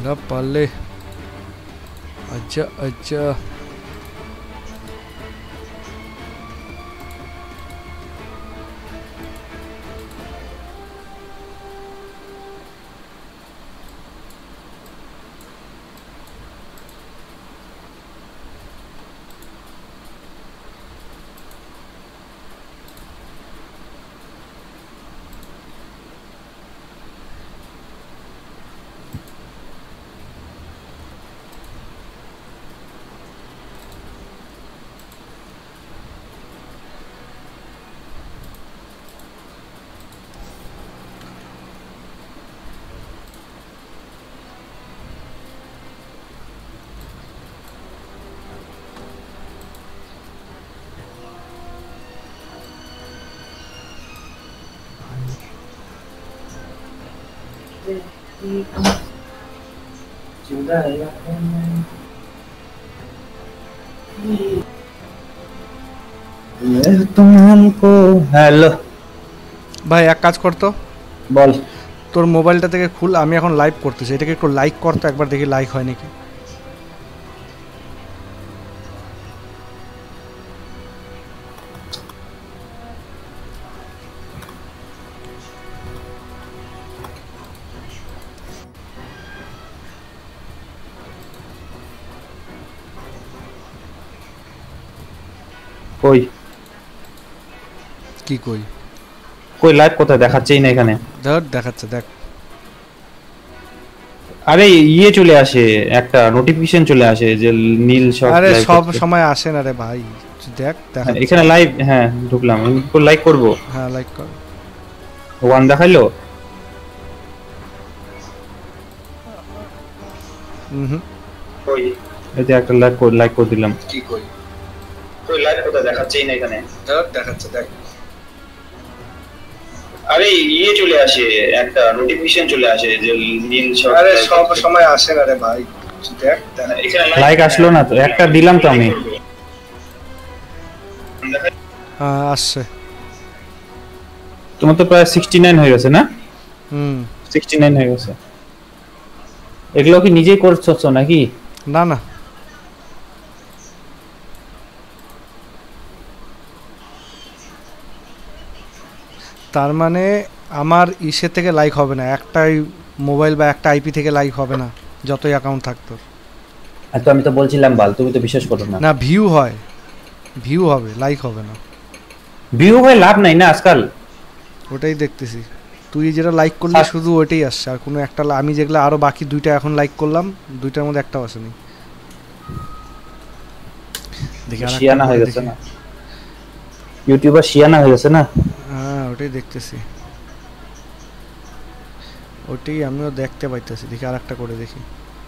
ना पाले अच्छा अच्छा तुमको हेलो भाई एक কাজ করতো বল তোর মোবাইলটা থেকে খুল আমি এখন লাইভ করতেছি এটাকে একটু লাইক করতো একবার দেখি লাইক হয় নাকি কই কি কই কই লাইভ কোথায় দেখাচ্ছেই না এখানে ধর দেখাচ্ছে দেখ আরে ইয়ে চলে আসে একটা নোটিফিকেশন চলে আসে যে নীল শর্ট আরে লাইভ সব সময় আসে না রে ভাই দেখ দেখাচ্ছে এখানে লাইভ হ্যাঁ ঢুকলাম আমি লাইক করব হ্যাঁ লাইক কর ওয়ান দেখাইলো হুম কই এটা একটা লাইক করে দিলাম কি কই কই লাইভ কোথায় দেখাচ্ছেই না এখানে ধর দেখাচ্ছে দেখ আরে ইয়ে চলে আসে একটা নোটিফিকেশন চলে আসে যে নীল শর্ট আরে সব সময় আসে না রে ভাই দেখ এখানে লাইক আসলো না তো একটা দিলাম তো আমি হ্যাঁ আসছে তোমার তো প্রায় 69 হয়ে গেছে না হুম 69 হয়ে গেছে এগুলো কি নিজেই করছো নাকি না না তার মানে আমার ইসে থেকে লাইক হবে না একটাই মোবাইল বা একটা আইপি থেকে লাইক হবে না যতই অ্যাকাউন্ট থাকতো তো আমি তো বলছিলাম বাল তুমি তো বিশ্বাস করো না না ভিউ হয় ভিউ হবে লাইক হবে না ভিউ হয় লাভ নাই না আজকাল ওটাই দেখতেছি তুই যেটা লাইক করলি শুধু ওইটাই আসছে আর কোনো একটা আমি যেগুলো আরো বাকি দুইটা এখন লাইক করলাম দুইটার মধ্যে একটাও আসেনি দেখি শিয়ানা হয়ে গেছে না ইউটিউবার শিয়ানা হয়ে গেছে না হ্যাঁ ওটাই দেখতেছি ওটাই আমিও দেখতে পাইতেছি দেখি আরেকটা করে দেখি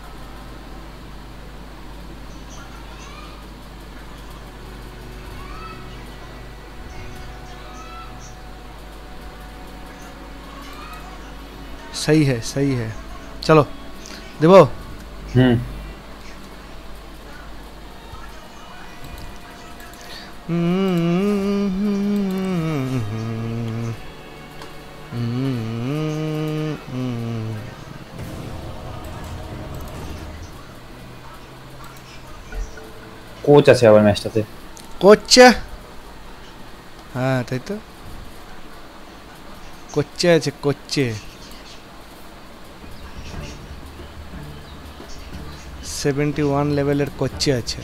सही है चलो देवो কোচ আছে আবার ম্যাচটাতে কোচ হ্যাঁ তাই তো কোচে আছে কোচে 71 লেভেলের কোচে আছে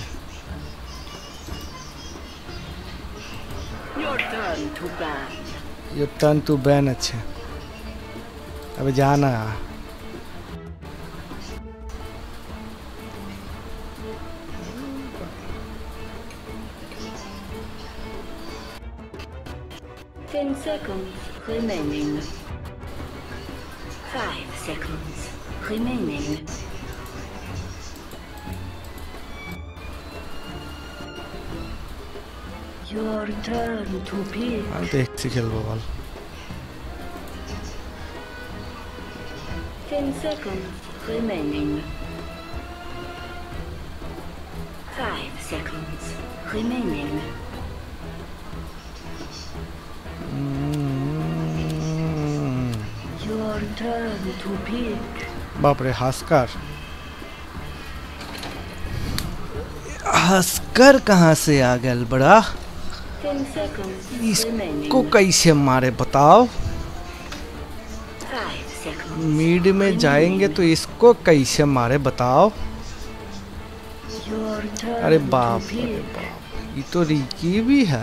your turn to ban আছে अबे जाना 10 seconds remaining. 5 seconds remaining. Your turn to pick. আমি দেখছি খেলবো বল 10 seconds remaining. 5 seconds remaining. Your turn to pick. বাপরে হাসকার हंसकर कहाँ से आ गया बड़ा? 10 seconds remaining. इसको कैसे मारे बताओ? 5 seconds. मीड में जाएंगे तो इसको कैसे मारे बताओ? Your turn अरे to बाप रे pick. बाप, ये तो रिकी भी है।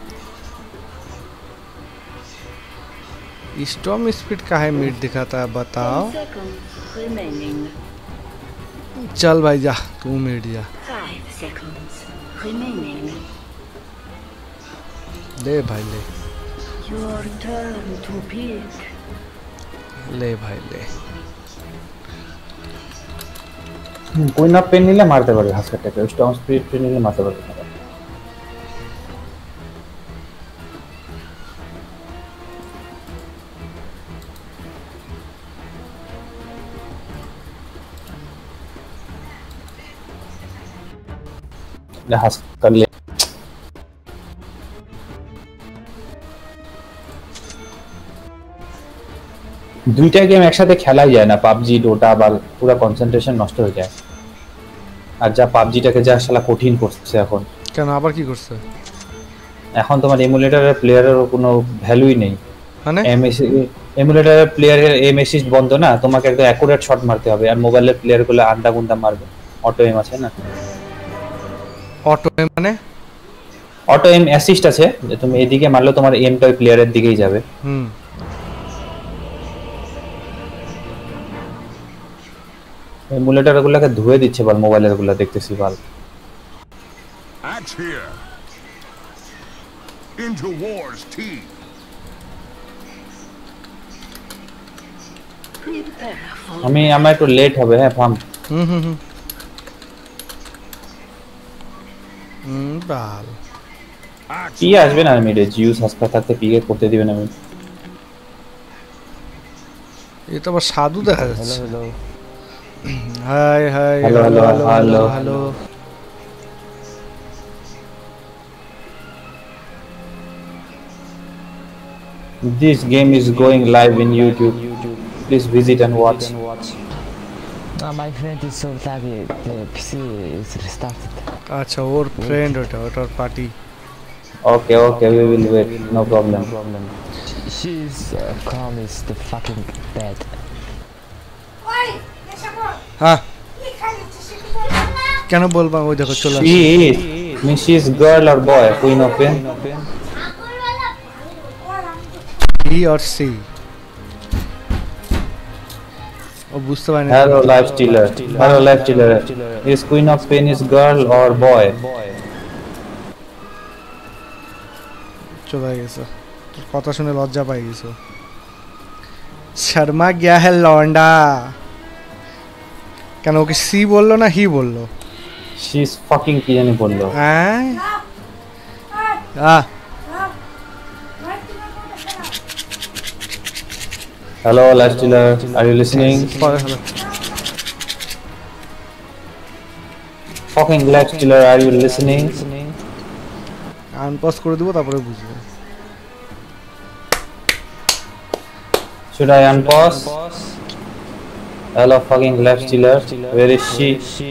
स्टॉर्म स्पीड का है मीड दिखाता है 10 बताओ? seconds remaining. चल भाई जा, तू मीड जा। 5 seconds remaining. ले भाई ले, Your turn to pick. ले भाई ले। কুইন অফ পেন নিলে মারতে পারবে হাসকারটাকে, স্টর্ম স্পিরিট নিলে মারতে পারবে না। হাসকার লে দুইটা গেম একসাথে খেলাই যায় না, পাবজি ডোটা বা পুরো কনসেন্ট্রেশন নষ্ট হয়ে যায়। আর যা পাবজিটাকে যা শালা কঠিন করছে এখন, কেন আবার কি করছে? এখন তোমার এমুলেটরের প্লেয়ারের কোনো ভ্যালুই নেই। মানে এমুলেটরের প্লেয়ারের এম অ্যাসিস্ট বন্ধ না, তোমাকে একদম অ্যাকুরেট শট মারতে হবে। আর মোবাইলের প্লেয়ারগুলো আন্ডা গুন্ডা মারবে, অটো এম আছে না। অটো মানে অটো এম অ্যাসিস্ট আছে, যে তুমি এদিকে মারলে তোমার এমটা ওই প্লেয়ারের দিকেই যাবে। এমুলেটরগুলোকে ধুয়ে দিচ্ছে বল, মোবাইলের গুলো দেখতেছি বল। Axe here. Into war's teeth. Prepare for আমার একটু লেট হবে, হ্যাঁ ফার্ম। বাল Axe. পি আসবে না মিডে, জিউস হাসকা থাকতে পিকে করতে দিবেন আমি। ये तो बस साधु দেখা যাচ্ছে। Hi hi hello hello hello hello. This game is going live in YouTube. Please visit and watch. My friend is so laggy, the PC is restarted. अच्छा और फ्रेंड ওটার party. Okay, okay, we will wait. No problem. She's calm is the fucking bad. हाँ কেন বলবা? ওই দেখো চলে আসছে। She is. Means she is girl or boy? Queen of Pain. He or she? ও বুঝতে পারি না। Hello, life stealer. Hello, life stealer. Is Queen of Pain is girl or boy? চলে গেছে, তোর কথা শুনে লজ্জা পাই গেছো। শর্মা গয়া है लौंडा। কেন ওকে সি বললো না হি বললো? She is fucking কি জানি বললো। হ্যাঁ Hello, life stealer. Are you listening? Fucking life stealer, are you listening? আনপজ করে দিব তারপরে বুঝবে। Should I unpause? Hello, fucking life stealer. Where is she?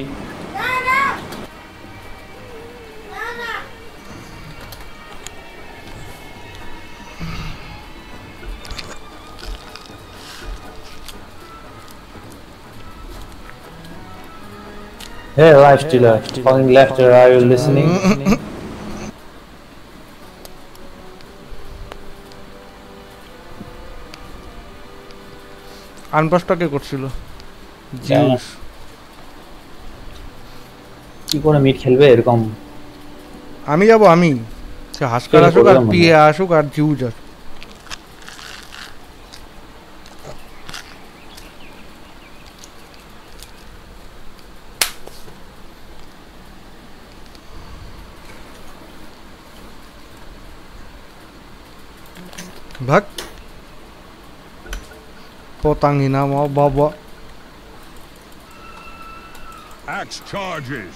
Hey, life stealer. Fucking left stealer, are you listening? আনপজটা কে করছিল? Zeus. কি করে meet খেলবে এরকম? আমি যাব, আমি সে হাসকার আসুক আর পিএ আসুক আর জিউস আসুক। ভাগ পতাঙ্গিনা মা বাবা। Axe charges.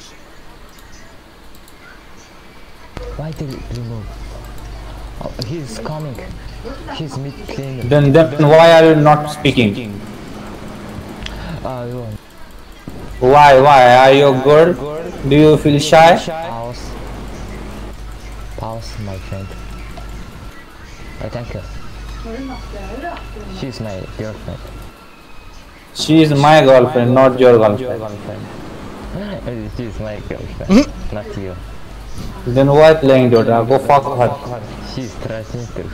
Why did it remove? Oh, he's coming. He's mid playing. Then why are you not speaking? You want. Why? Are you a girl? Do you feel shy? Pause. Pause, my friend. Oh, thank you. She's my girlfriend. She is my girlfriend, not your girlfriend. She's my girlfriend, not you. Then why playing Dota? Go fuck her. She's trusting too.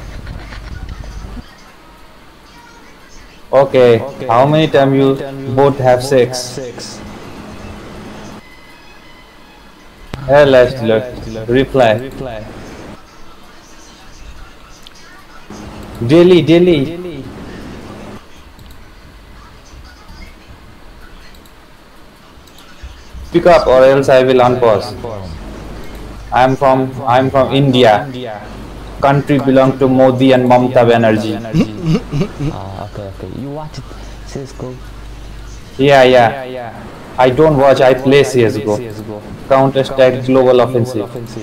Okay, how many times you both have sex? Hey, let's reply. Daily. Pick up or else I will unpause. I'm from India. Country belong to Modi and Mamata Banerjee. Okay. You watch it, CSGO? Yeah. I don't watch, I play CSGO. Counter-Strike Global Offensive.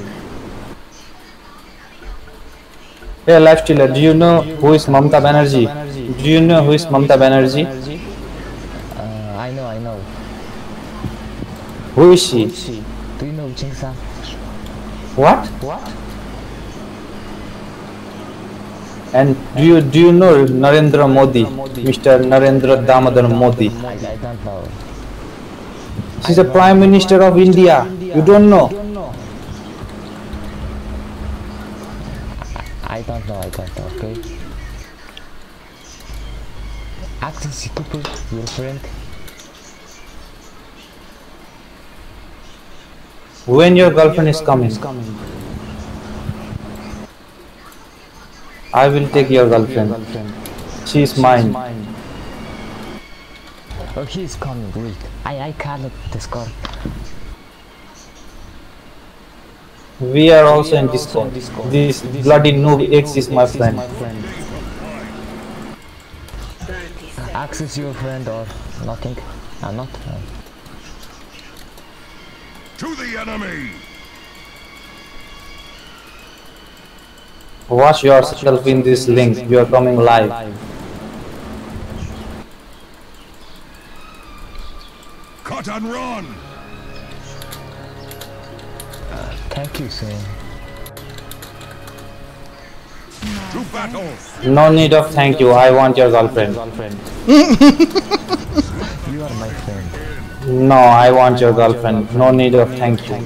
Hey, Lifestealer, do you know who is Mamata Banerjee? Do you know who is Mamata Banerjee? I know. Who is she? Do you know Jingsa? What? And do you know Narendra Modi? Mr. Narendra Damodar Modi. I don't know. She's the Prime Minister of India. You don't know? I don't know, okay? Access Cooper, your friend. When your girlfriend is coming, I will take your girlfriend. She is mine. Oh, he is coming, wait. I cannot Discord. We are also in Discord. This bloody noob X is my friend. 30 seconds. Access your friend or nothing? Not. To the enemy! Watch yourself in this link. You are coming live. Cut and run! Thank you, Sam. To battle! No need of thank you. I want your girlfriend. You are my friend. No, I want your girlfriend. No need of thank you.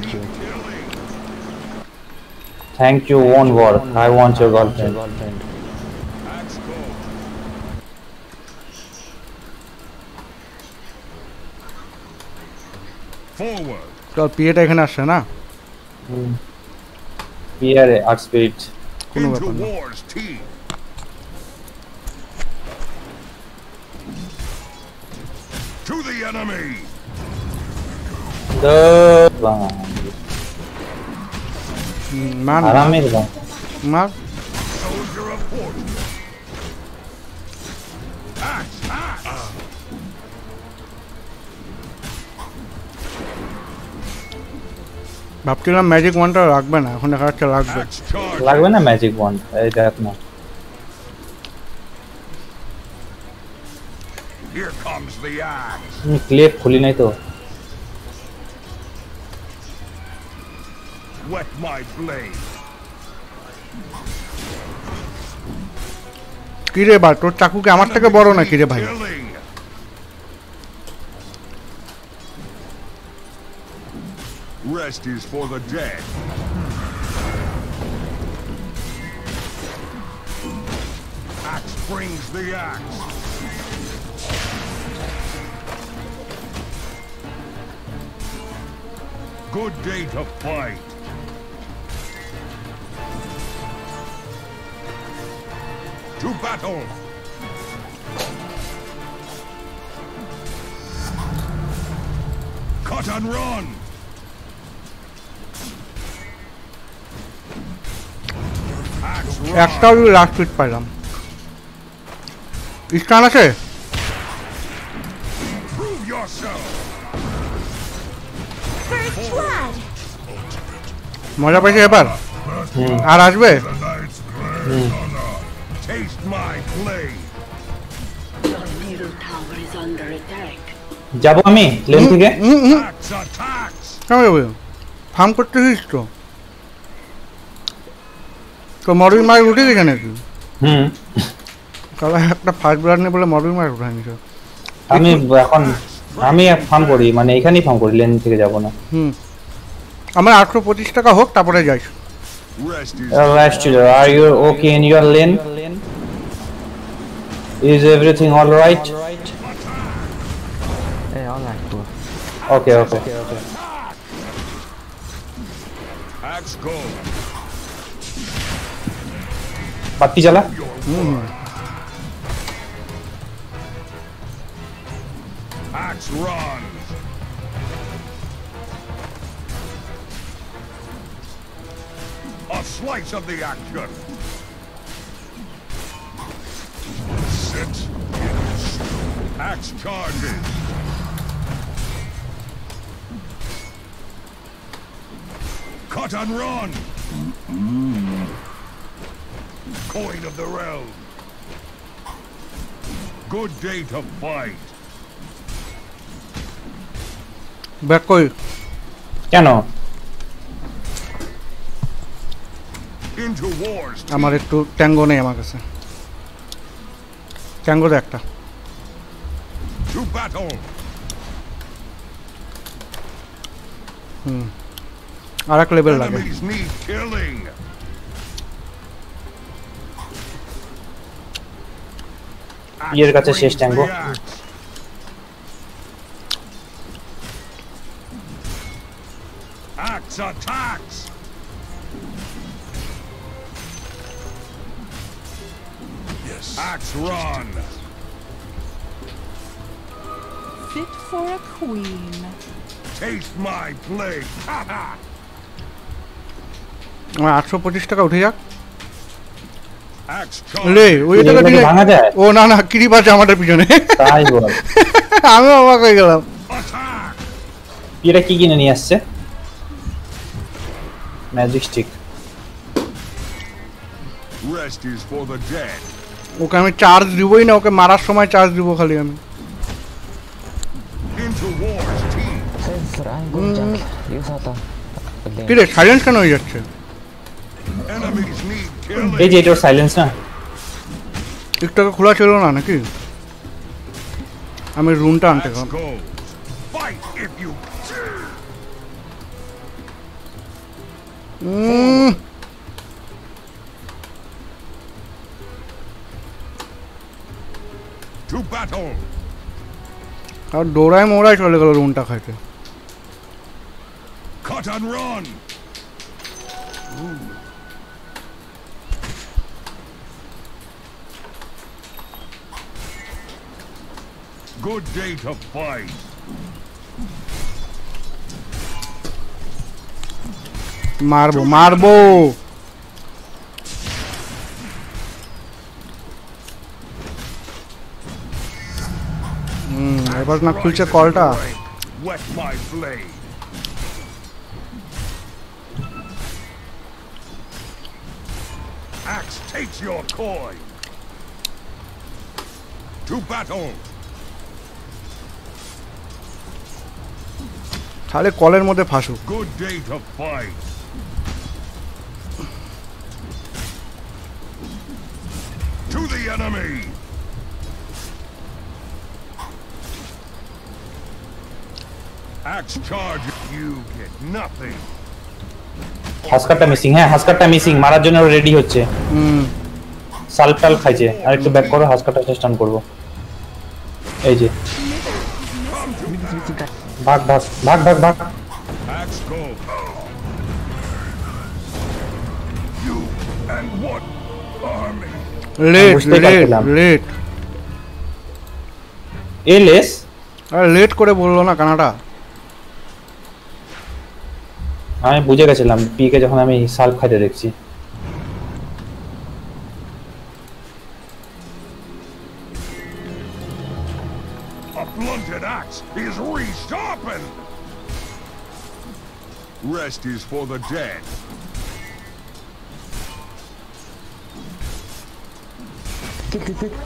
Thank you won't work. I want your girlfriend. Axe go! Forward! চল পিএটা এখানে আসছে না Here, Art Spirit. কোনো Into ব্যাপার না war's teeth! To the enemy! মার আরামের গান। মার Soldier of fortune! Axe! ভাবছিলাম ম্যাজিক ওয়ানটা রাখবে না এখন দেখা যাচ্ছে রাখবে Axe charge! লাগবে না ম্যাজিক ওয়ান্ড, এই দেখ না। Here comes the axe! Clip খুলি নাই তো। Wet my blade! কি রে বা তোর চাকু কি আমার থেকে বড় নাকি রে ভাই Killing! Rest is for the dead. Axe brings the axe. Good day to fight. To battle. Cut and run. Axe একটাও run. লাস্ট ফিট পাইলাম স্টান আছে Prove yourself. মজা পাইছে এবার আর আসবে Taste my blade. Your middle tower is under attack. যাব আমি lane থেকে। Axe attacks. কেমন যাবে ফার্ম করতেছিস তো মরবি মার উঠে গেছে নাকি হুম তাহলে একটা ফার্স্ট ব্লাড নিয়ে বলে মরবি মার উঠে নিছ আমি এখন আমি ফার্ম করি মানে এখানেই ফার্ম করি লেন থেকে যাব না আমার 825 টাকা হোক তারপরে যাইস Rest is Rest, are you okay in your lane? Is everything all right? Hey, alright, bro. Okay, okay. axe go. বাতি জ্বালা Axe run. A slice of the action. Sit. Axe charges. Cut and run. Coin of the realm. Good day to fight. Back কই কেন Into wars. আমার একটু tango নেই আমার কাছে tango দে একটা To battle. আর এক লেভেল লাগে Enemies need killing. ইয়ের কাছে শেষ tango Axe attacks. Yes. Axe run. Fit for a queen. Taste my blade. Ha ha. আমার 825 টাকা উঠে যাক Axe লে charge. ওই টাকা এগুলো কি দিলে ভাঙা যায় ও না না কিরিপ আছে আমাদের পিছনে তাই বল আমি অবাক হয়ে গেলাম Attack. এটা কি কিনে নিয়ে আসছে magic stick Rest is for the dead. Okay আমি চার্জ দিবই না ওকে মারার সময় চার্জ দিব খালি আমি Into wars team. Sensor, I'm going junk. Use Hata. কি রে সাইলেন্স কেন হয়ে যাচ্ছে Enemies need এই killing. যে এটার সাইলেন্স না একটু আগে খোলা ছিল না নাকি আমি রুমটা আনতে Axe গেলাম goes. Fight if you. To battle. আর দৌড়ায় মোড়ায় চলে গেল রুমটা খাইতে Cut and run. Good day to fight. মারবো মারবো এবার না খুলছে কলটা Wet my blade. Axe takes your coin. To battle. তাহলে কলের মধ্যে ফাঁসুক Good day to fight. To the enemy. Axe charge. You get nothing. হাসকারটা মিসিং হ্যাঁ হাসকারটা মিসিং মারার জন্য রেডি হচ্ছে সাল্প টাল খাইছে আর একটু ব্যাক করো হাসকারটা স্টান করব এই যে ভাগ ভাগ ভাগ ভাগ ভাগ Axe go. You and what army? Late বুঝতেই লেট পারছিলাম। লেট এলএস আরে লেট করে বললো না কানাডা আমি বুঝে গেছিলাম পিকে যখন আমি সাল্প খাইতে দেখছি A blunted axe is resharpened. Rest is for the dead. Kick, kick, kick.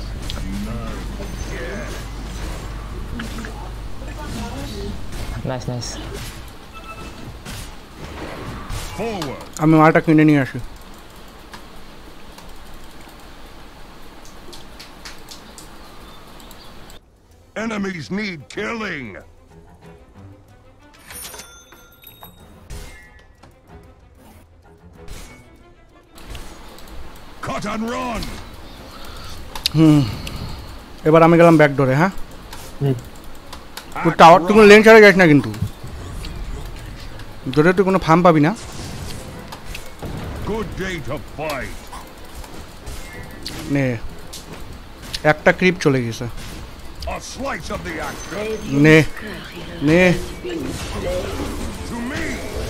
Nice, nice. Forward. আমি মালটা কিনে নিয়ে আসি। Enemies need killing. Cut and run. এবার আমি গেলাম ব্যাক ডোরে। হ্যাঁ, তুই Axe টাওয়ার, তুই কোনো run. লেন ছাড়া যাস না কিন্তু, ডোরে তুই কোনো ফার্ম পাবি না। Good day to fight. নে, একটা ক্রিপ চলে গেছে। A slice of the action. নে নে, To me.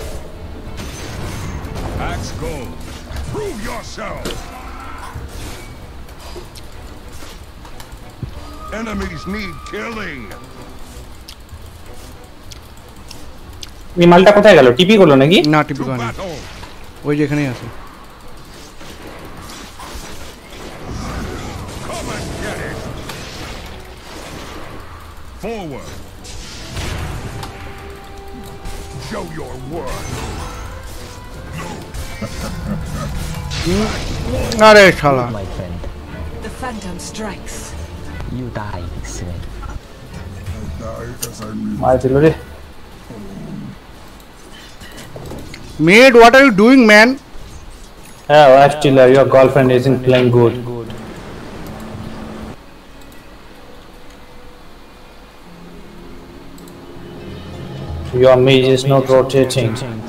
Axe go. Prove yourself. Enemies need killing. এই মালটা কোথায় গেল? টিপি করলো নাকি? না To টিপি গানি, battle. ওই যে এখানেই আছে। Come and get it. Forward. Show your worth. আরে শালা, My friend, The phantom strikes. you die soon. মার দিল রে। মেড, what are you doing man? হ্যাঁ, wife killer, your girlfriend isn't playing good. Your mage is not rotating.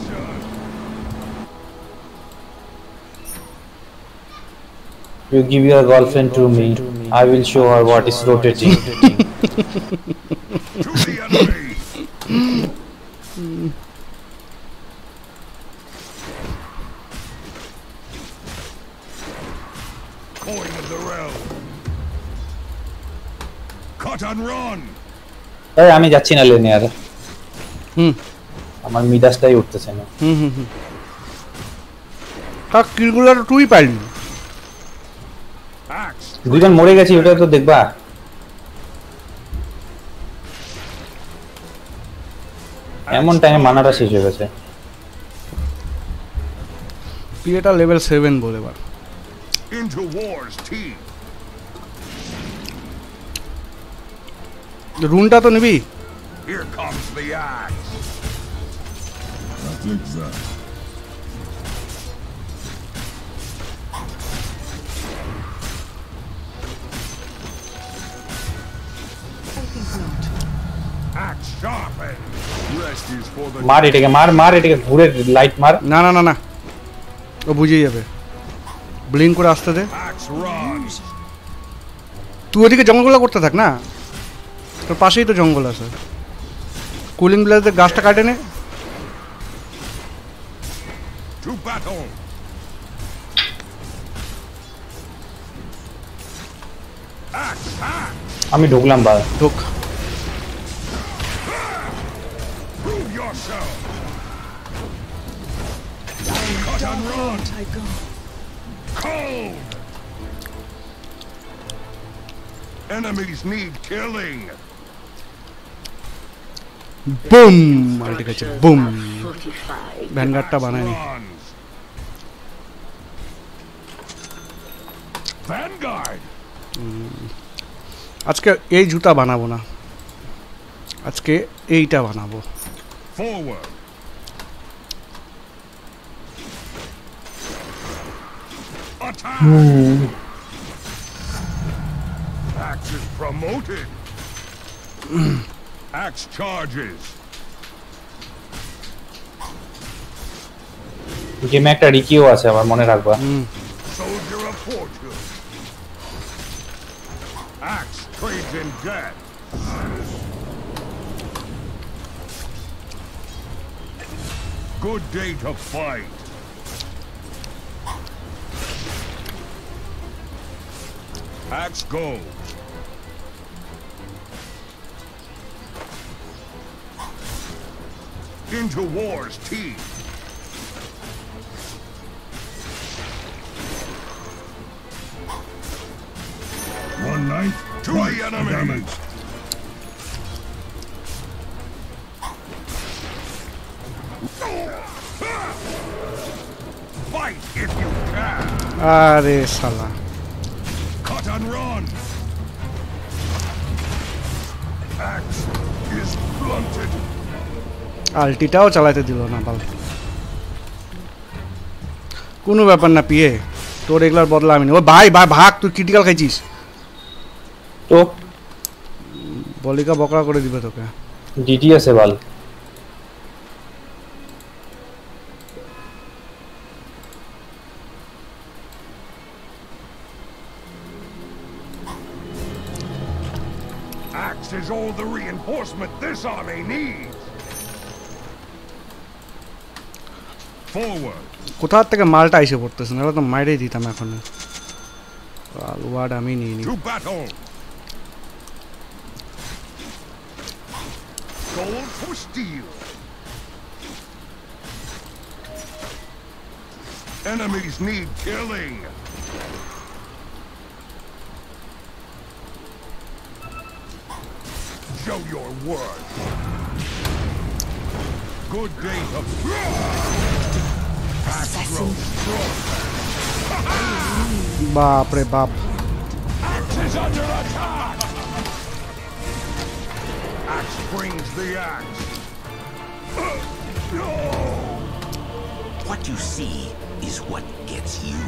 You give your girlfriend to me. I will show her what is rotating. To the enemy. Coin of the realm. Cut and run. এই আমি যাচ্ছি না লেনে আর। হুম আমার মিডাসটাই উঠতেছে না। তা কিলগুলো তো তুই পাইলি। Axe. দুজন মরে গেছি, ওটা তো দেখবা। এমন টাইমে মানাটা শেষ হয়ে গেছে। তুই এটা লেভেল 7 বলে এবার। Into war's teeth. রুনটা তো নিবি। Here comes the axe. I think not. Axe sharpened. Rest is for the মার এটাকে, মার এটাকে, ঘুরে লাইট মার। না না না না, ও বুঝে যাবে। ব্লিঙ্ক করে আসতে দে। axe runs. তুই ওদিকে জঙ্গলগুলো করতে থাক না, তোর পাশেই তো জঙ্গল আছে। কুলিং ব্লেডে গাছটা কাটে নে। To battle. Axe, axe. আমি ঢুকলাম বা। ঢোক। Prove yourself. Cut and run. I go. Cold. Enemies need killing. Boom, multi গেছে বুম। ভ্যানগার্ডটা বানায়নি। Runs. Vanguard. আজকে এই জুতা বানাবো না, আজকে এইটা বানাবো। Forward. Attack. Axe is promoted. Axe charges. গেমে একটা রিকিও আছে, আমার মনে রাখবা। Soldier of fortune. Axe trades in death. Good day to fight. Axe goes. Into war's teeth. One knife to the enemy. আরে শালা Cut and run. Axe is blunted. আলটিটাও চালাতে দিল না বাল কোনো ব্যাপার না পিয়ে তোর এগুলার বদলা আমি ও ভাই ভাই ভাগ তুই ক্রিটিক্যাল খাইছিস তো বলিকা বকরা করে দিবে তোকে ডিটি আছে বাল Axe is all the reinforcement this army needs. Forward. কোথা থেকে মালটা এসে পড়তেছে না তো মাইরেই দিতাম এখন ওয়ার্ড আমি নিয়ে নি To battle. Gold for steel. Enemies need killing. Show your worth. Good day to Assassin. বাপ রে বাপ Axe is under attack. Axe brings the axe. What you see is what gets you.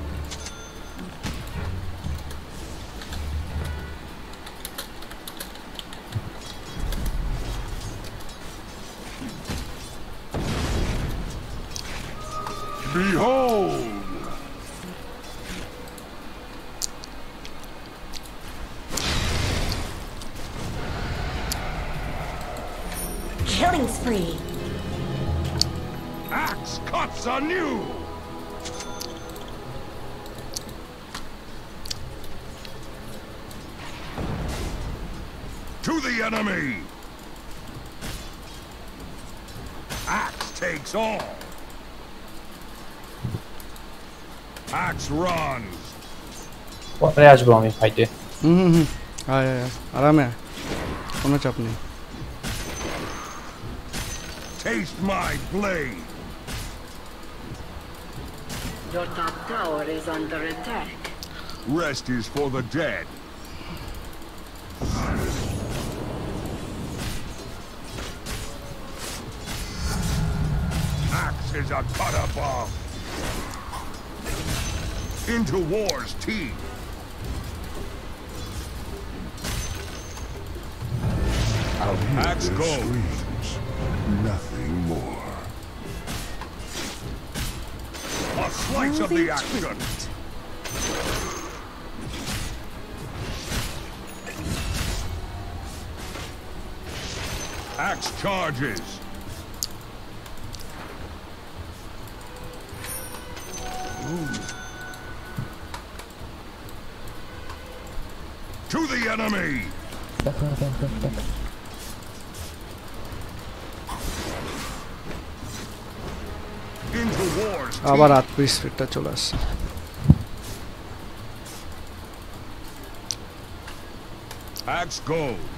Behold. Killing spree. Axe cuts anew. To the enemy. Axe takes all. Axe runs. পরে আসবো আমি ফাইটে হুম আয় আয় আয়, আরামে আয়। কোনো চাপ নেই Taste my blade. Your top tower is under attack. Rest is for the dead. Axe is a cut above. Into war's teeth. Axe goes. Nothing more. A slice of the action. Axe charges. To the enemy. Back. Into war's আবার teeth. আত্মীয় স্পিডটা চলে আসছে Axe goes.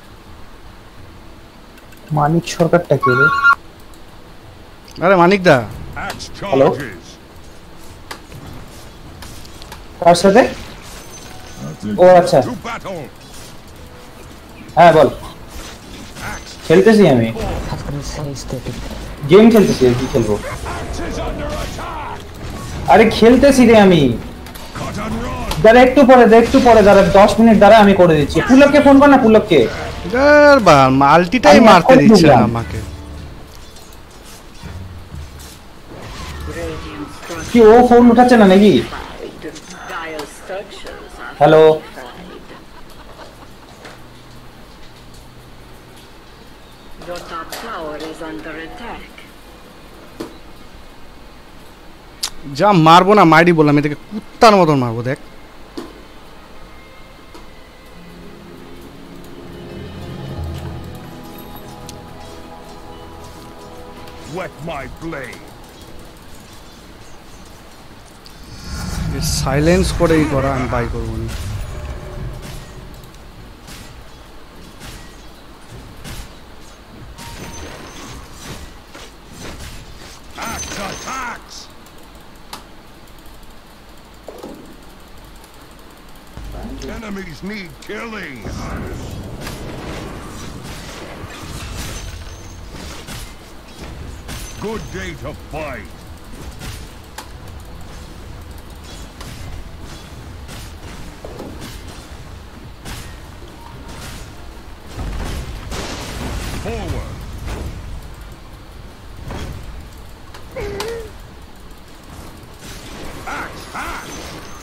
মানিক সরকারটা কে রে আরে মানিক দা Axe Hello? charges. কার সাথে ও আচ্ছা To battle. হ্যাঁ বল Axe. খেলতেছি আমি Husker is static. গেম খেলতেছি আর কি খেলবো Axe is under attack. আরে খেলতেছি রে আমি Cut and run. দাঁড়া একটু পরে দাঁড়া 10 মিনিট দাঁড়া আমি করে দিচ্ছি পুলককে ফোন কর না পুলককে বা মাল্টিটাই আমি মারতে এখন দিচ্ছে না ঢুকলাম। আমাকে Radiant structures কি ও ফোন উঠাচ্ছে না নাকি dire structures are hello fortified. Your top tower is under attack. যা মারবো না মাইরি বললাম এদিকে কুত্তার মতন মারবো দেখ Wet my blade. সাইলেন্স করেই করা আমি বাই করবো না Axe attacks. Enemies need killing. Good day to fight. Forward. Axe, axe.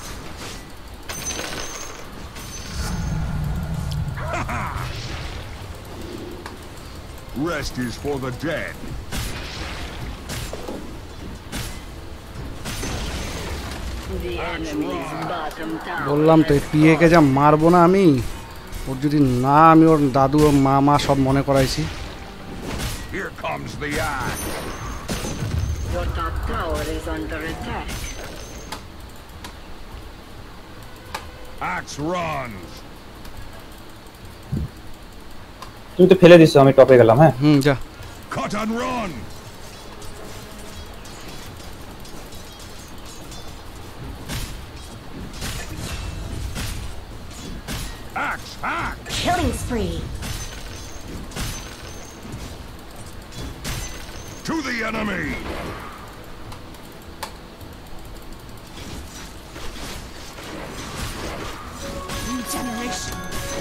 Rest is for the dead. The enemy's bottom tower. বললাম তো এই পিএ কে যা মারবো না আমি, ওর যদি না আমি ওর দাদু ও মা সব মনে করাইছি। Here comes the axe. Your top tower is under attack. Axe runs. তুমি তো ফেলে দিছো, আমি টপে গেলাম। হ্যাঁ যা। Cut and run. Axe, axe. Killing spree. To the enemy. Regeneration.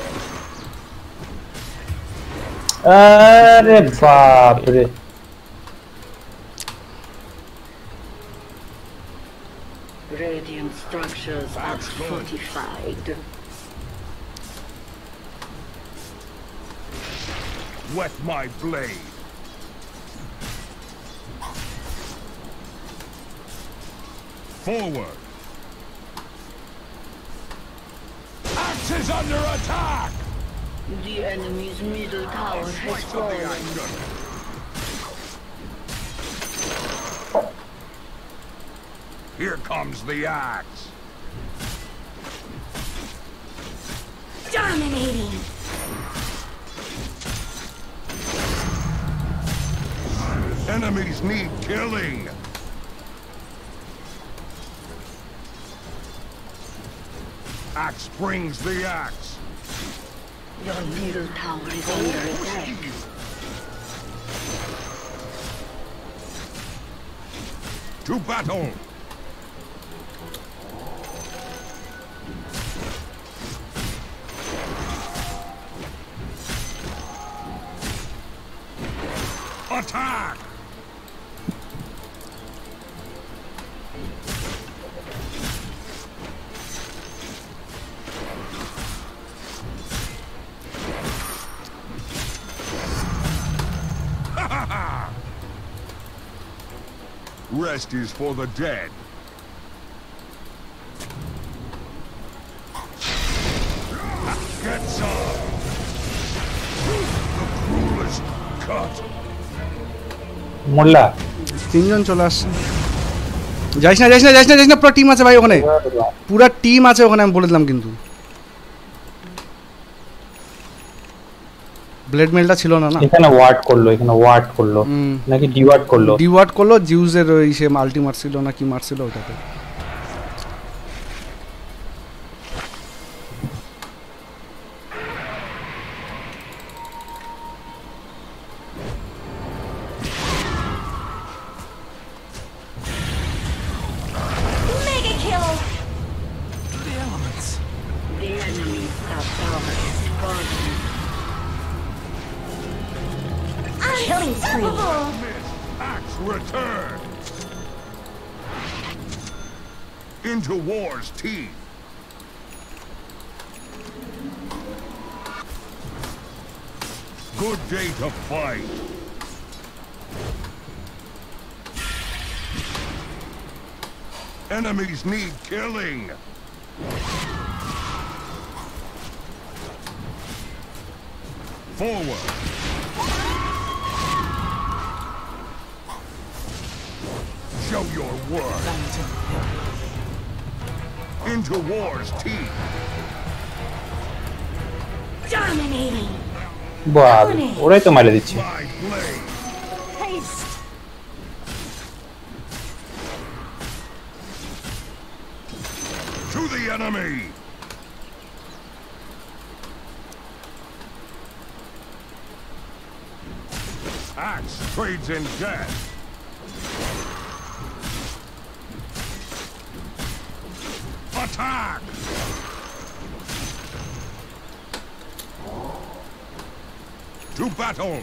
আরে বাপ রে, Radiant structures are That's good. fortified. Wet my blade. Forward. Axe is under attack. The enemy's middle tower has Slice of the fallen. action. Here comes the axe. Dominating. Enemies need killing. Axe brings the axe. Your middle tower is under attack. To battle. Attack! Rest is for the dead. Get some! The cruelest cut. মোল্লা তিনজন চলে আসছে। যাইস না যাইস না যাইস না যাইস না, পুরো টিম আছে ভাই ওখানে, পুরো টিম আছে ওখানে, আমি বলে দিলাম। কিন্তু ব্লেড মেলটা ছিল না না, এখানে ওয়ার্ড করলো, এখানে ওয়ার্ড করলো নাকি ডিওয়ার্ড করলো? ডিওয়ার্ড করলো, জিউসের ওই সে মাল্টি মারছিল না কি মারছিল ওটাতে। Mega kill. The enemy's top tower is fallen. Killing spree. Axe return. Into war's teeth. Good day to fight. Enemies need killing. Forward. Show your worth. Into war's teeth. Dominating. বাহ, ওরাই তো মারে দিচ্ছে। My blade. Haste. To the enemy. Axe trades in death. Attack! To battle!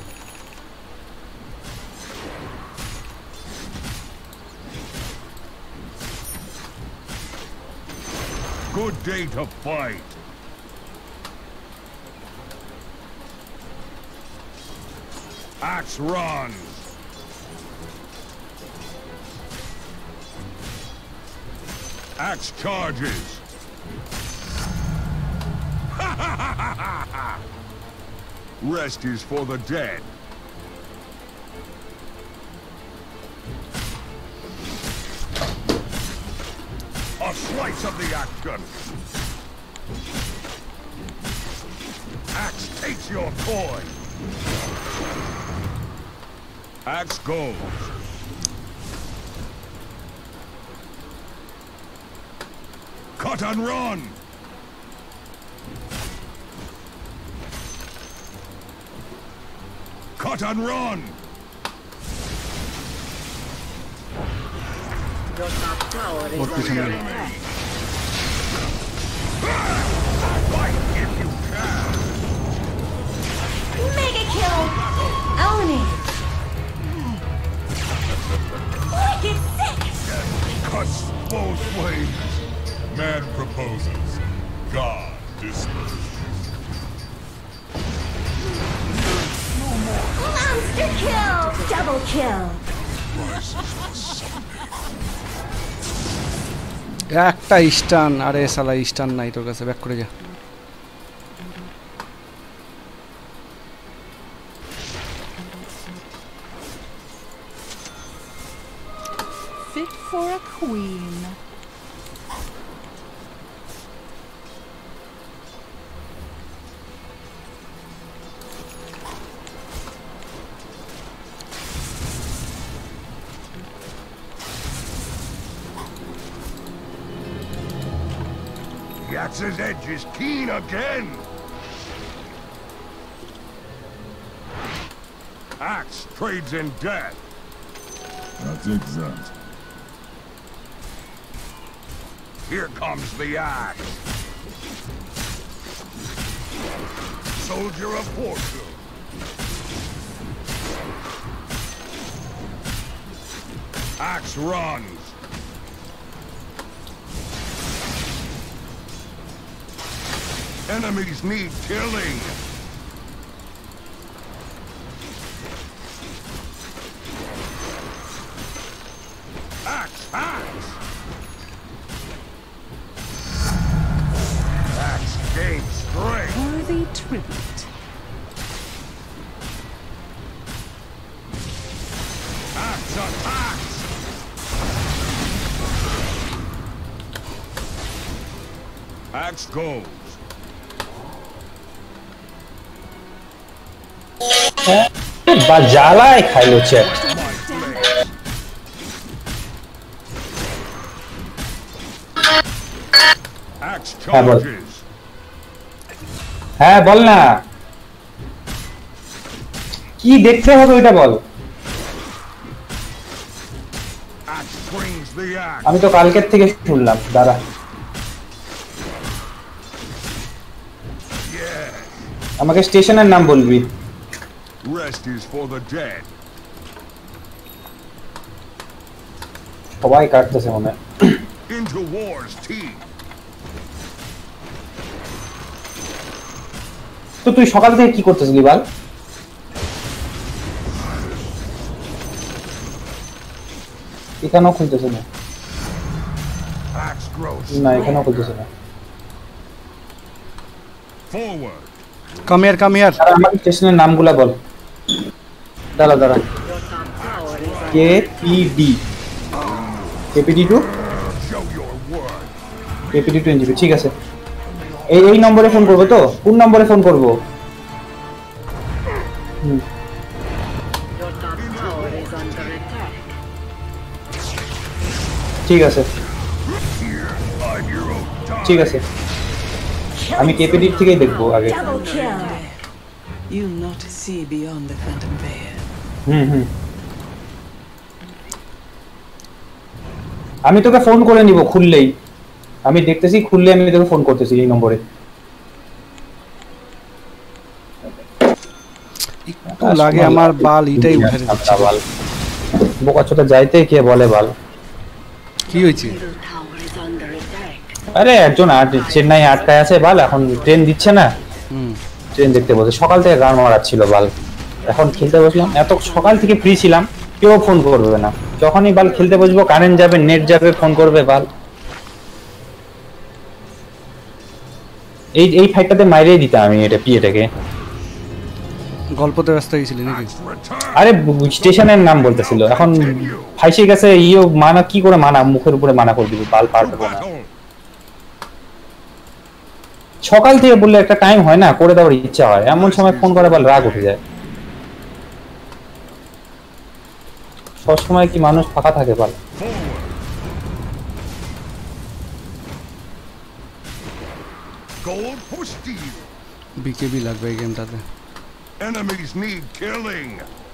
Good day to fight. Axe runs. Axe charges. Rest is for the dead. A slice of the action. Axe takes your toy. Axe goes. Cut and run. Cut and run. Your top tower is ওর পিছনে under attack. Fight if you can. Mega kill! Own it! Wicked sick! Cuts both ways. Man proposes. God disperses. Monster kill! Double kill! একটা স্টান, আরে শালা স্টান নাই তোর কাছে, back করে যা। Fit for a queen. The axe's edge is keen again. Axe trades in death. That's exempt. Here comes the axe. Soldier of fortune. Axe runs. Enemies need killing. Axe, axe. Axe gains strength. Worthy tribute. Axe attacks. Axe goes. বা জ্বালায় খাইলো chat. Axe charges. হ্যাঁ বল না, কি দেখতে হবে ওইটা বল। Axe brings the axe. আমি তো কালকের থেকে শুনলাম, দাঁড়া। Yes. আমাকে স্টেশনের নাম বলবি। Rest is for the dead. সবাই কাটতেছে মনে হয়। Into war's teeth. তো তুই সকাল থেকে কি করতেছিলি বল? এখানেও খুলতেছে না। Axe grows. না এখানেও খুলতেছে না। Forward. Come here, come here. আর আমাকে স্টেশনের নামগুলা বল। দাঁড়া দাঁড়া। Your top tower is under KPD, KPD to, Show your worth. KPD to NJP, ঠিক আছে। এই নম্বরে ফোন করবো তো? কোন নম্বরে ফোন করবো? Your top tower is under attack. ঠিক আছে Here, by your own time. ঠিক আছে, আমি কেপিডির থেকেই দেখবো আগে। Double kill! You'll not see beyond the phantom veil. হুম আমি তোকে ফোন করে নিব খুললেই, আমি দেখতেছি খুললে আমি তোকে ফোন করতেছি এই নম্বরে। একটু লাগে আমার বাল এটাই উঠে যাচ্ছে। বাল বোকাচোদা যাইতে কে বলে বাল। কি হয়েছে? Middle tower is under attack. আরে একজন চেন্নাই আটকায় আছে বাল, এখন ট্রেন দিচ্ছে না, ট্রেন দেখতে বসে সকাল থেকে গান মারাচ্ছিল বাল, এখন খেলতে বসলাম, এত সকাল থেকে ফ্রি ছিলাম, কেউ ফোন করবে না, যখনই বাল খেলতে বসবো কারেন্ট যাবে নেট যাবে ফোন করবে বাল। এই ফাইটটাতে মাইরেই দিতাম আমি এটা পিএটাকে। গল্পতে ব্যস্ত হয়েছিলি নাকি? আরে স্টেশনের নাম বলতেছিল, এখন ফাইসে গেছে, ইও মানা কি করে মানা, মুখের উপরে মানা করে দিবি বাল, পারবো না। সকাল থেকে বললে একটা টাইম হয় না, করে দেওয়ার ইচ্ছা হয়, এমন সময় ফোন করে বাল রাগ উঠে যায়। সবসময় কি মানুষ ফাঁকা থাকে বাল? Gold for steel. বিকেবি লাগবে এই গেমটাতে। Enemies need killing.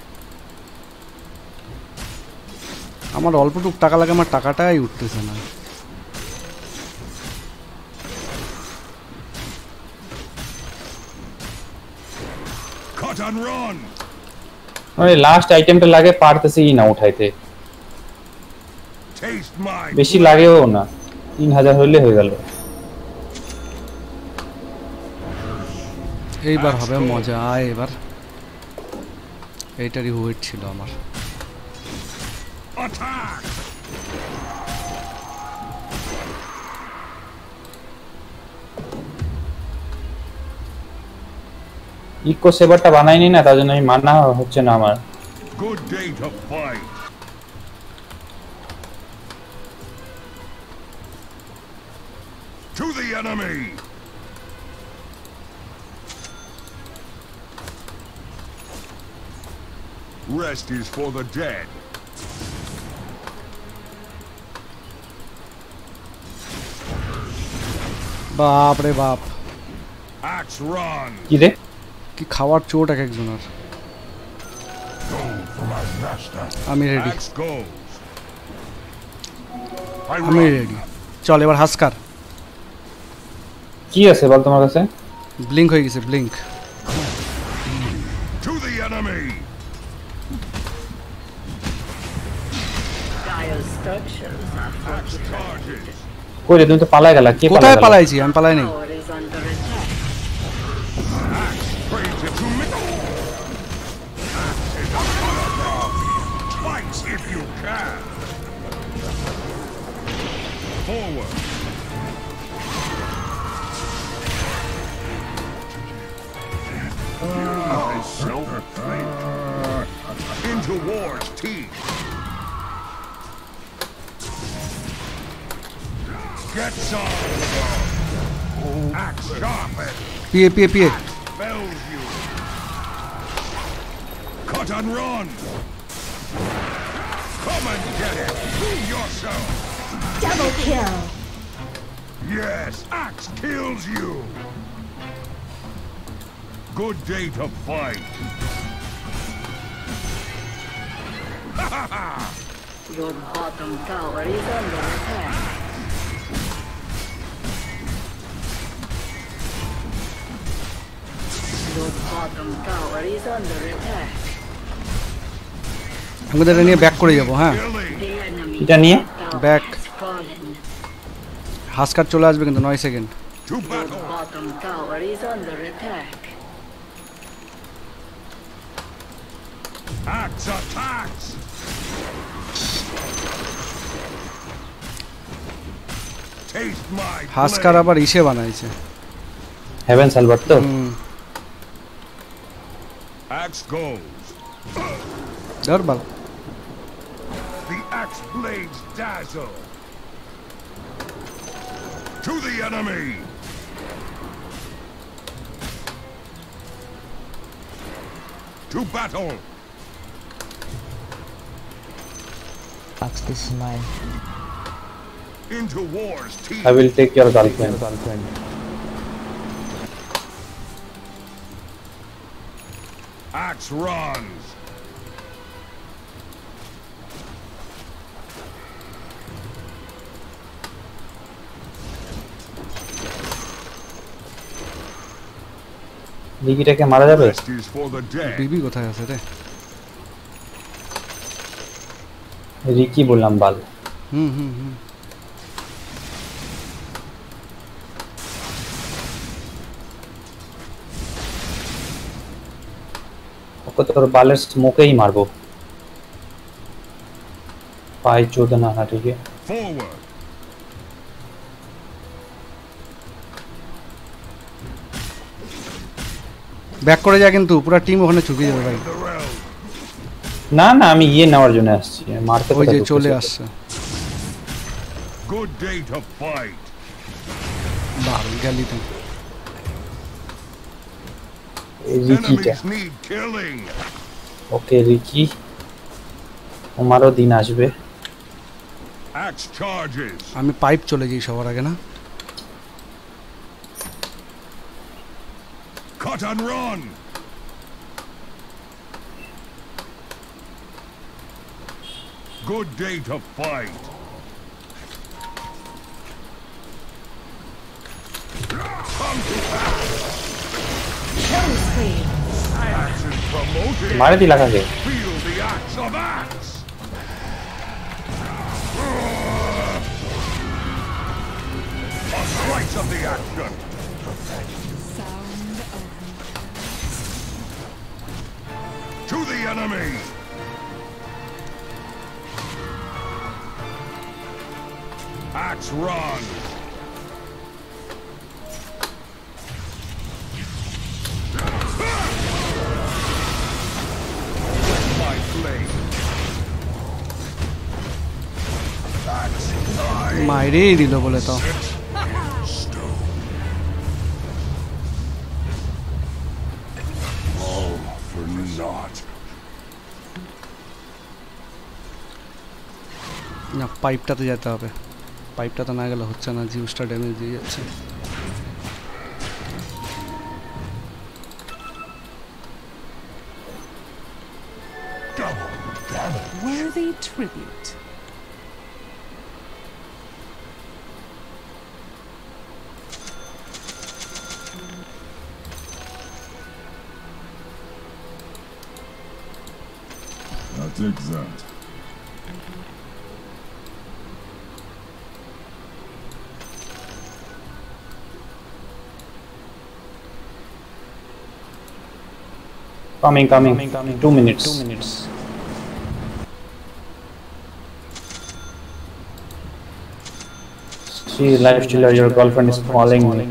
আমার অল্পটুক টাকা লাগে, আমার টাকাটাই উঠতেছে না। Cut and run. মানে লাস্ট আইটেমটা লাগে পারতেছি না উঠাইতে, Taste my বেশি লাগেও না, 3000 হইলে হয়ে গেল। এইবার হবে মজা, এবার এইটারই ওয়েট ছিল আমার। attack. ইকো সেভারটা বানাইনি না, তার জন্য আমি মানা হচ্ছে না আমার। Good day to fight. To the enemy. Rest is for the dead. বাপ রে বাপ, Axe run. কি রে কি খাওয়ার চোট এক একজনের। আমি রেডি, Axe goes. I আমি run. রেডি। চল এবার হাসকার। কি আছে বল তোমার কাছে? ব্লিঙ্ক হয়ে গেছে, blink. To the enemy. Dire structures are Axe charges. কই রে, তুমি তো পালাই গেলা, কে কোথায় পালাই? পালাইছি? আমি পালাই নাই। tower is under attack. Axe brings it to me. Axe is a photograph. Fight if you can. Forward. Into war's teeth. Get some. Axe sharpened. পিয়ে পিয়ে পিয়ে। Fells you. Cut and run. Come and get it. Prove yourself. Double kill. Yes, Axe kills you. Good day to fight. Your bottom tower is under attack. Your bottom tower is under attack. আমি তো এটা নিয়ে back করে যাবো। হ্যাঁ, Killing. The enemy এটা নিয়ে tower Back. has fallen. হাসকার চলে আসবে কিন্তু 9 second. To Your battle. bottom tower is under attack. Axe attacks. Taste my Huskar blade. আবার ইসে বানাইছে। হেভেন সালভার তো। Axe goes. ধর বাল। The axe blades dazzle. To the enemy. To battle. Axe, this is mine. Into war's teeth. I will take your girlfriend. Axe runs. লিগিটাকে মারা যাবে? Rest is for the dead. বিবি কোথায় আছে রে? Ricky বললাম বাল। হুম। ওকে তোর বালের স্মোকেই মারবো। পাই চোদা না ঠিক আছে। Forward. ব্যাক করে যা, কিন্তু পুরো টিম ওখানে চুকে যাবে ভাই। The realm. না না আমি ইয়ে নেওয়ার জন্য আসছি, মারতে ওই যে কোথায় চলে ঢুকেছে? আসছে। Good day to fight. বাল গেলি তুই। এই রিকিটা, Enemies need killing. Okay Riki তোমারও দিন আসবে। Axe charges. আমি পাইপ চলে যাই সবার আগে না? Cut and run. Good day to fight. Come to pass. Killing spree. Axe is promoted. মারে দিলা কাকে? Feel the axe of axe. A slice of the action. Sound of To the enemy. Axe run. My blade. Axe die. মাইরেই দিল বলে তো। Stone. All for naught. না, পাইপটাতে যেতে হবে। পাইপটাতে না গেলে হচ্ছে না, জিউসটা ড্যামেজ দিয়ে যাচ্ছে। worthy tribute. I'll take that. Coming. 2 minutes. See, life stealer, your girlfriend is calling me.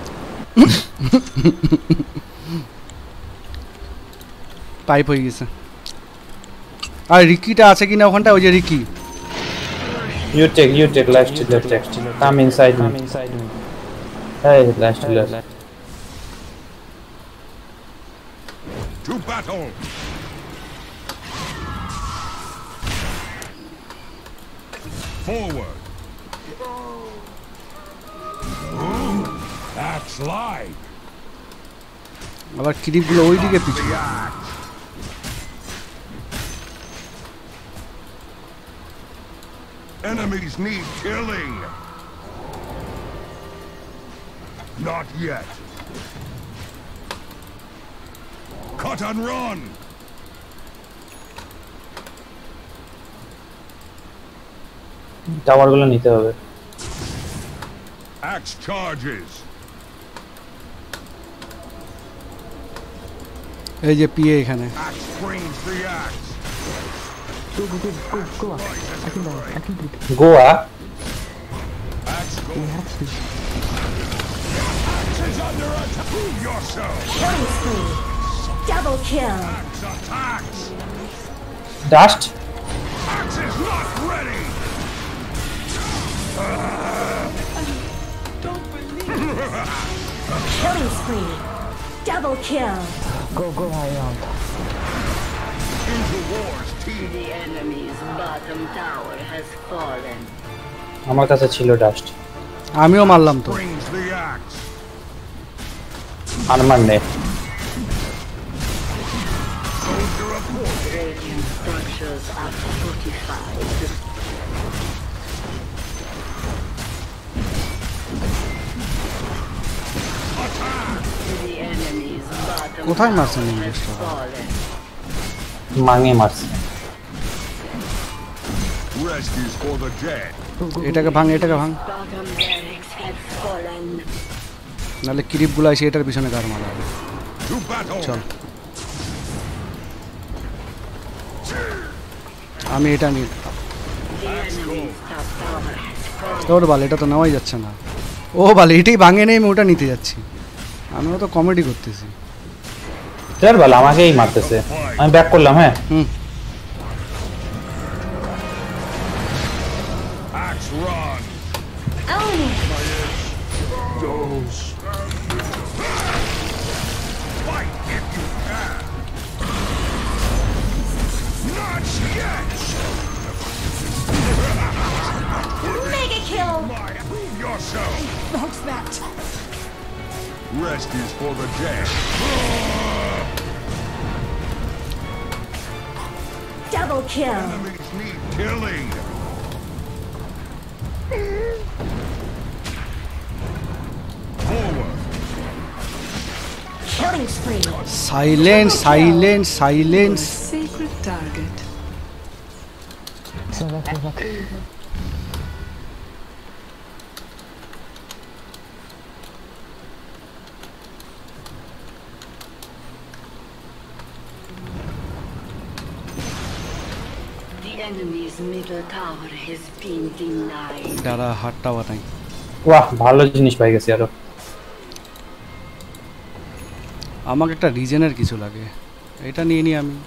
Pipe হয়ে গেছে। আর রিকিটা আছে কিনা ওখানটা? ওই যে Riki. You take life stealer text. Come inside me. Hey, life stealer. To battle. Forward. Axe like. আবার ক্রিপগুলো ওইদিকে পিছু। The axe. Enemies need killing. Not yet. Cut and run. টাওয়ারগুলো নিতে হবে। Axe charges. এই যে পিএ এখানে। Axe brings the axe. গোয়া Axe goes. Axe is under attack. Prove yourself. Killing spree. Double kill. Axe attacks. Dust Axe is not ready. Killing spree. Double kill. Go around. Into wars, team. The enemy's bottom tower has fallen. আমার কাছে ছিল dust. আমিও মারলাম তো। Brings the axe. আনমান নে Soldier of fortune. Radiant structures are fortified. Attack. The enemy's bottom কোথায় মারছেন investor? মাঙে মারছে। Rest is for the dead. এটাকে ভাঙ, এটাকে ভাঙ, Bottom barracks have fallen. নাহলে ক্রিপগুলো এসে এটার পিছনে গার মারা হবে। To battle. চল, আমি এটা নিয়ে The enemy's top tower has fallen. তোর বাল, এটা তো নেওয়াই যাচ্ছে না। ও বাল, এটাই ভাঙে নেই, আমি ওটা নিতে যাচ্ছি। আমিও তো কমেডি করতেছি। স্যার বল আমাকেই মারতেছে, আমি ব্যাক করলাম। হ্যাঁ হুম, Axe run. Enemy. Those. Fight if you can. Not yet. Mega kill. Prove yourself. How's that? Rest is for the dead. Double kill. Enemies need killing. Forward. Killing spree. Silence, silence, silence. Sacred target. Fall back, fall back. The enemy's middle tower has been denied. যারা হাতটা বানাই, বাহ, ভালো জিনিস পাই গেছি আরো। আমাকে একটা রিজেনের কিছু লাগে, এটা নিয়ে নি আমি।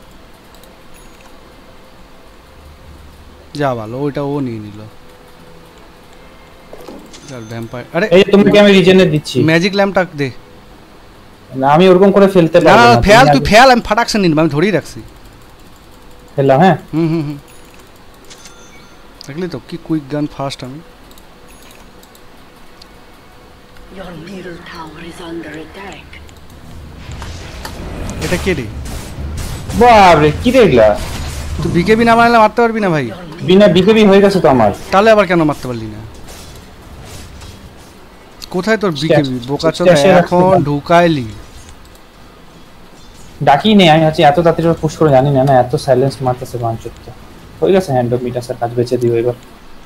যা ভালো, ওইটা ও নিয়ে নিল। ভ্যাম্পায়ার, আরে এই তোমাকে আমি রিজেনে দিচ্ছি। ম্যাজিক ল্যাম্পটা দে। না আমি ওরকম করে ফেলতে না পারবো না, না। ফেল, তুই ফেল, আমি ফাটাকশন নিব, আমি ধরেই রাখছি। ফেললাম। হ্যাঁ হুম হুম হুম, দেখলি তো কি কুইক গান ফাস্ট আমি। Your middle tower is under attack. এটা কে রে? বাপরে, কি দেখলা? তুই বিকেবি না বানালে মারতে পারবি না ভাই। বিনা বিকেবি হয়ে গেছে তো আমার। তাহলে আবার কেন মারতে পারলি না? কোথায় তোর বিকেবি? বোকাচোদা, স্ট্যাশে রাখছি এখন না। ঢুকাইলি। ডাকি নেই, আমি হচ্ছে এত তাড়াতাড়ি পুশ করে জানি না, না এত সাইলেন্স মারতেছে বাঞ্চত্ব। হয়ে গেছে হ্যান্ড অফ মিটাসের কাজ, বেঁচে দিও এবার।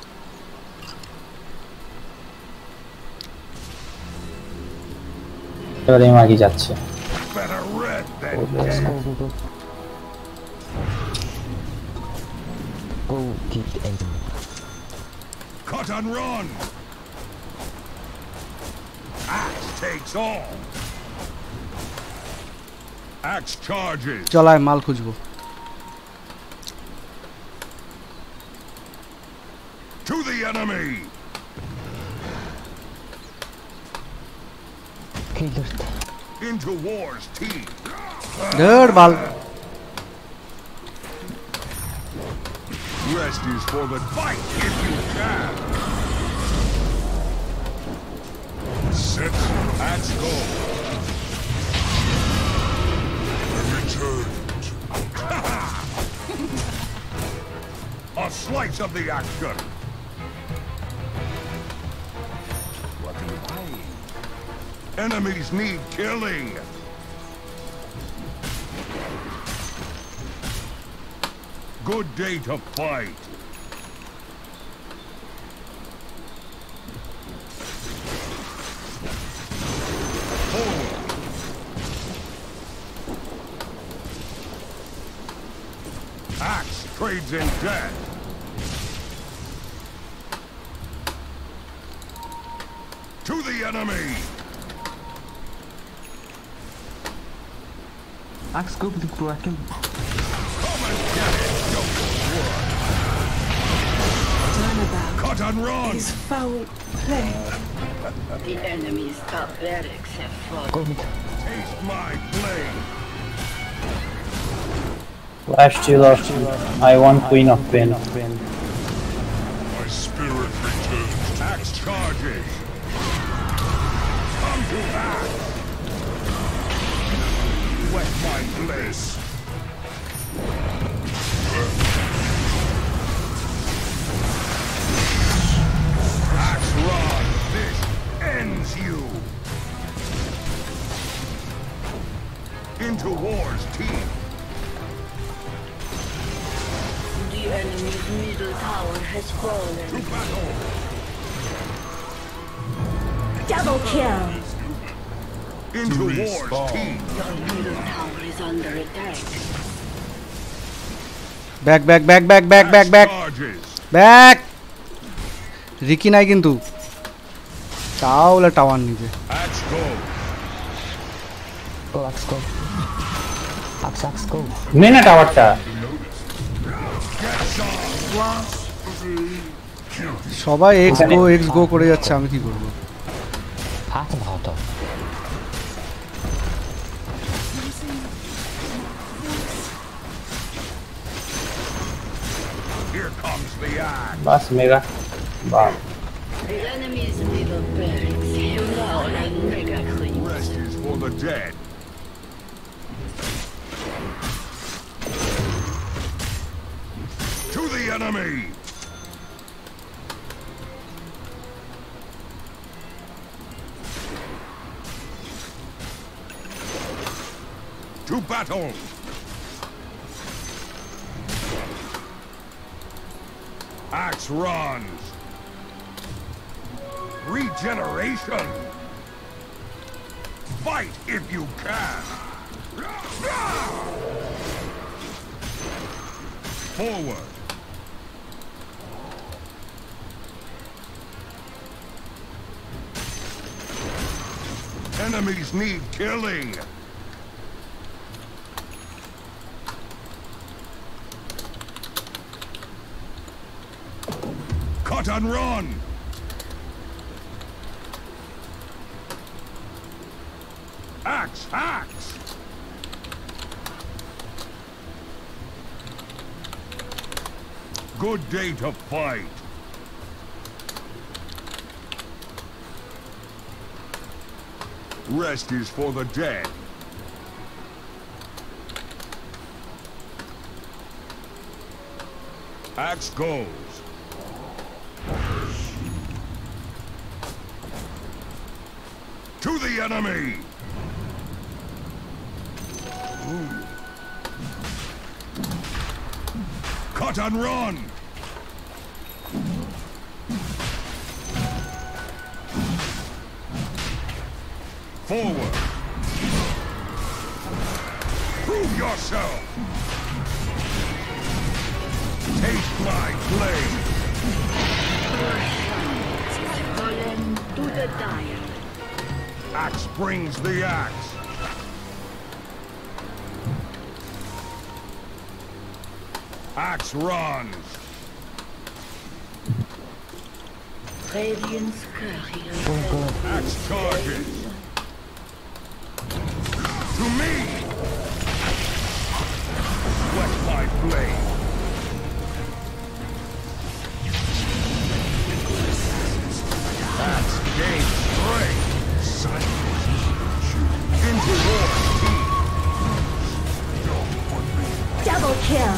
এবার এই মাগি যাচ্ছে। Better red than Go, go, go. Go get the enemy. cut and run. Axe takes all. Axe charges. চলায় মাল খুঁজবো। To the enemy. Killed. Into war's teeth. ধর বাল। Rest is for the fight if you can. Set. Axe go. Returned. A slice of the action. What do you mean? Enemies need killing. Good day to fight. Forward. Axe trades in death. To the enemy. Axe go with the Kraken. Come and get it, Turnabout cut and run. is foul play. The enemy's top barracks have fallen. Go mid. Taste my blade. Flash chill off. I want Queen of Pain. My spirit returns. Axe charges. Come to that. Wet my blade. Axe run. This ends you. Into war's teeth. The enemy's middle tower has fallen. To battle. Double kill. Into war's teeth. Your middle tower is under attack. Back back back back back back back Charges. Back Riki নাই কিন্তু তাহলে tower নিবে Axe go. Go, Axe, go. Axe, go. নে না টাওয়ারটা। সবাই x গো করে যাচ্ছে আমি কি করব Haken houdt. Here comes the axe. বাস মেগা বাহ The enemy's middle barracks have fallen. Mega clean. Rest is for the dead. To the enemy. To battle. Axe runs. Regeneration. Fight if you can. Forward. Enemies need killing. Cut and run. Axe, axe. Good day to fight. Rest is for the dead. Axe goes. To the enemy! Cut and run! Forward! Prove yourself! Taste my blade! Fallen to the dire. Axe brings the axe! Axe runs! Radiant's courier. Axe charges! To me! Wet my blade! Axe gains strength! Into war's teeth! Double kill.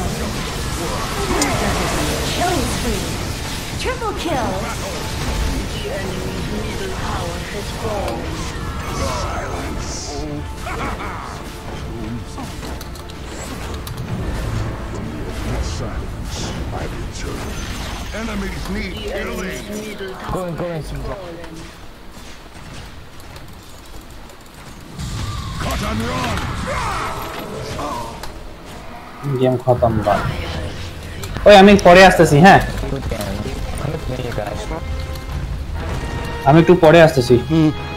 Killing spree. Triple kill. The enemy's middle tower has fallen. Silence, I return. Enemies need The killing! enemy's middle tower has fallen. Cut and run! Game খতম বা ওই আমি পরে আসতেছি হ্যাঁ Good game. Come with me, you guys. আমি একটু পরে আসতেছি হুম